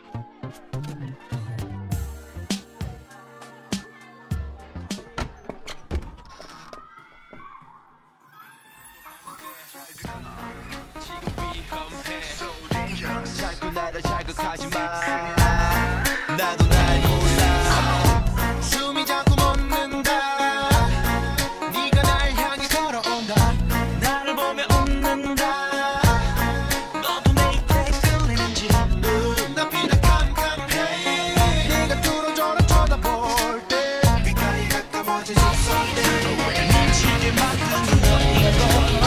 자꾸 나를 자극하지마. 나도 날 몰라. 숨이 자꾸 멎는다. 네가 날 향해 걸어온다. 나를 보며 웃는다. 너도 내 입에 끌리는지. 난 비단 캄캄해. 네가 뚫어져라 쳐다볼 때 귓가에 가까워진 속삭임. 미치게 만드는 너의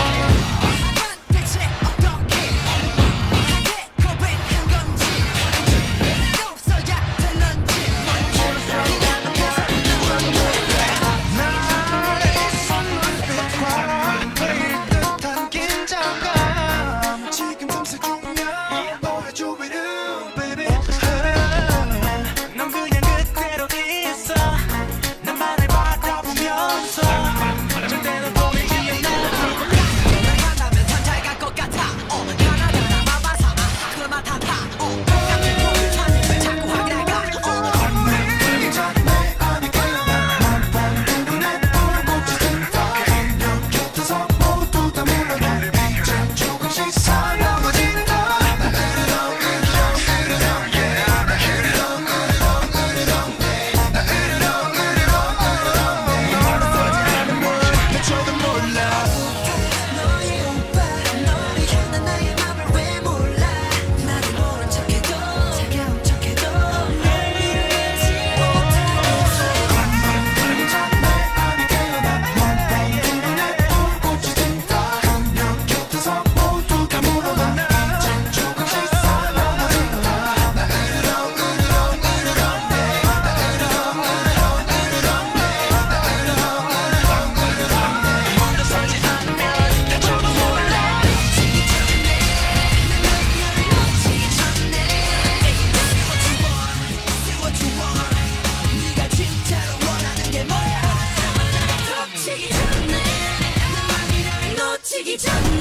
놓치기 전에